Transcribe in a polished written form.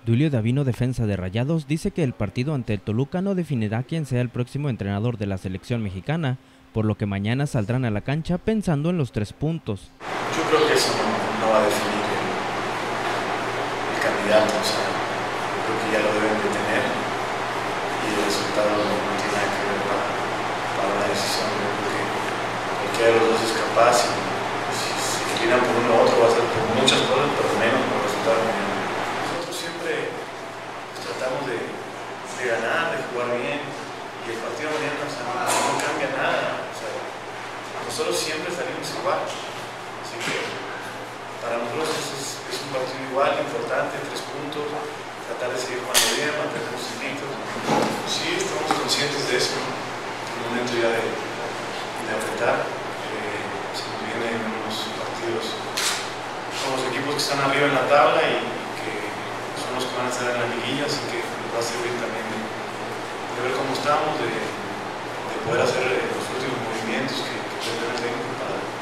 Duilio Davino, defensa de Rayados, dice que el partido ante el Toluca no definirá quién sea el próximo entrenador de la selección mexicana, por lo que mañana saldrán a la cancha pensando en los 3 puntos. Yo creo que eso no va a definir el candidato, o sea, creo que ya lo deben de tener y el resultado no tiene nada que ver para la decisión. Yo creo que cualquiera de los dos es capaz y si se inclinan por uno u otro va a ser por muchas cosas, pero menos por el resultado. Nosotros siempre tratamos de ganar, de jugar bien y el partido de mañana no cambia nada. O sea, nosotros siempre salimos igual. Así que para nosotros es un partido igual, importante, 3 puntos, tratar de seguir jugando bien, mantenernos invictos. Sí, estamos conscientes de eso, es el momento ya de apretar. Se nos vienen unos partidos con los equipos que están arriba en la tabla y que son los que van a estar en la liguilla, así que nos va a servir también de ver cómo estamos, de poder hacer los últimos movimientos que puede tener el técnico para